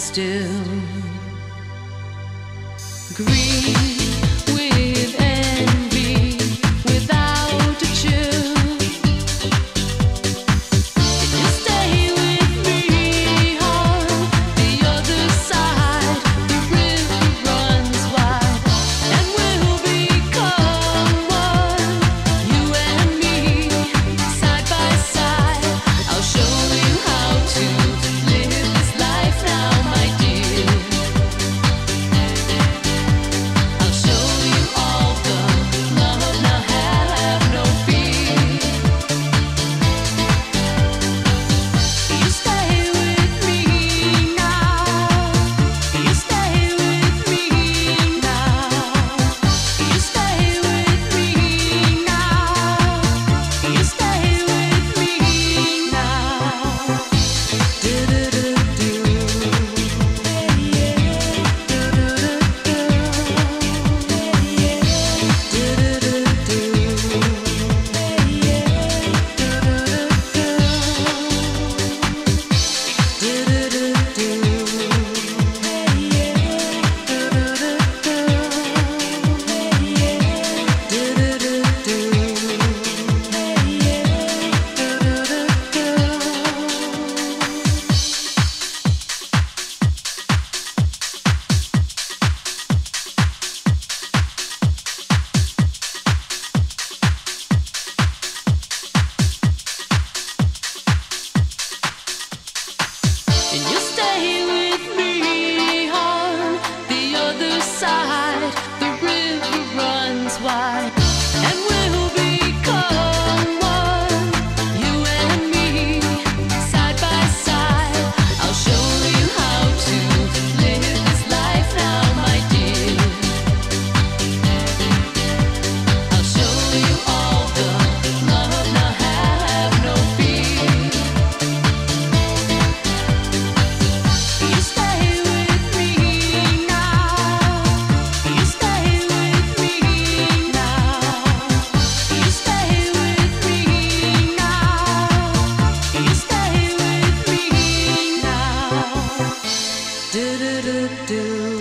still. Grieve with envy without a chill. Can you stay with me on the other side? The river runs wide and we'll become one. You and me, side by side. I'll show you how to live this life now, my dear. I'll show you all the love, now have no fear. You stay with me now. You stay with me now. You stay with me now. You stay with me now. And you stay with me on the other side. The river runs wide and we'll become one. You and me, side by side. I'll show you how to live this life now, my dear. I'll show you all the love, now have no fear. You stay with me now. You stay with me now. You stay with me now. You stay with me now. Do do do do.